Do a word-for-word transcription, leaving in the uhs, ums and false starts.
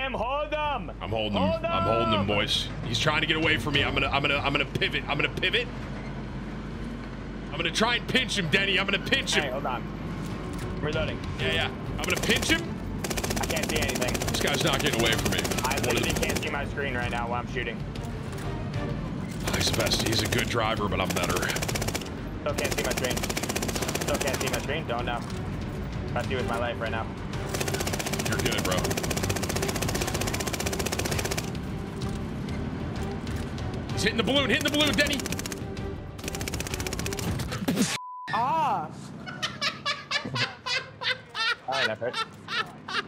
Tim, hold them. I'm holding him. Hold I'm holding him, him. boys. He's trying to get away from me. I'm gonna, I'm gonna, I'm gonna pivot. I'm gonna pivot. I'm gonna try and pinch him, Denny. I'm gonna pinch him. Hey, hold on. Reloading. Yeah, yeah. I'm gonna pinch him. I can't see anything. This guy's not getting away from me. I One of literally the- can't see my screen right now while I'm shooting. Oh, he's the best. He's a good driver, but I'm better. Still can't see my screen. Still can't see my screen. Don't know. I see with my life right now. You're good, bro. He's hitting the balloon. Hitting the balloon, Denny. Ah. All right, effort.